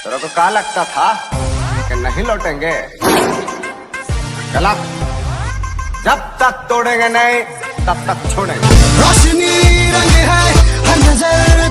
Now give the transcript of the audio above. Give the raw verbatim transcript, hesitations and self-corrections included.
तेरे को क्या लगता था कि नहीं लौटेंगे? गलत। जब तक तोड़ेंगे नहीं तब तक छोड़ेंगे। रोशनी रंग है हर नजर